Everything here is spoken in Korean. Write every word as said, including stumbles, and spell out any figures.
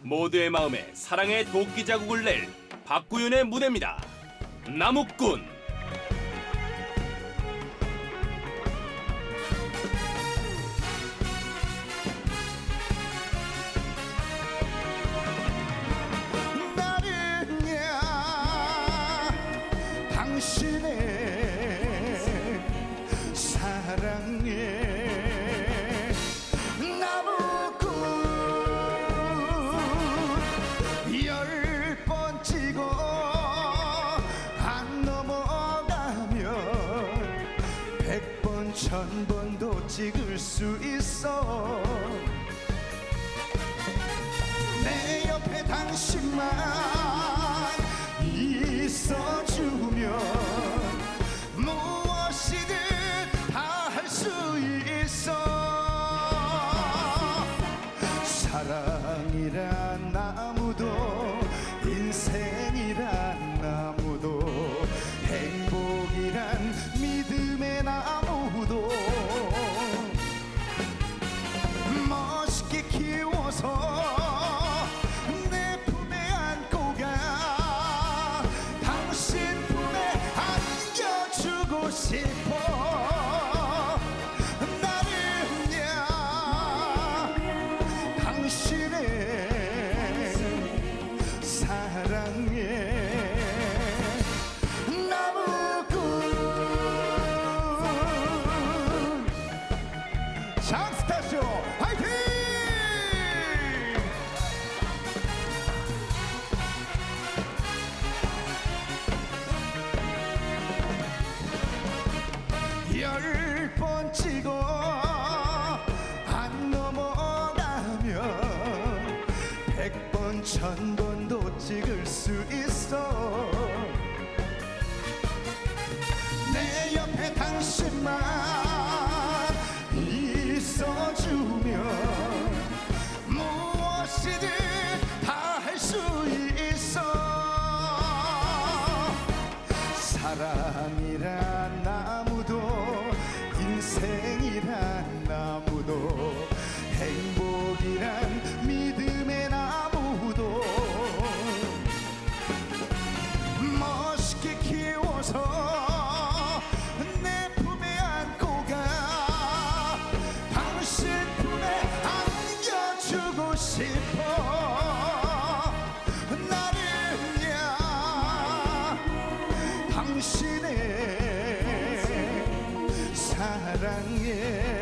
모두의 마음에 사랑의 도끼 자국을 낼 박구윤의 무대입니다. 나무꾼. 나는야 당신의 사랑에 천 번도 찍을 수 있어. 내 옆에 당신만 있어주면 무엇이든 다 할 수 있어. 사랑이란 나무도 인생이란 나무도 행복이란 믿음의 나무도 멋있게 키워서 내 품에 안고 가. 당신 품에 안겨주고 싶어. 나는야 당신의 사랑에 장스타쇼 화이팅! 열 번 찍어 안 넘어가면 백 번, 천 번도 찍을 수 있어. 내 옆에 당신만 있어주면 무엇이든 다 할 수 있어. 사랑이란 나무도 인생이란 나무도 행복이란 믿음의 나무도 멋있게 키워서 내 품에 안고 가. 당신 품에 안겨주고 싶어. 나는야 당신의 사랑에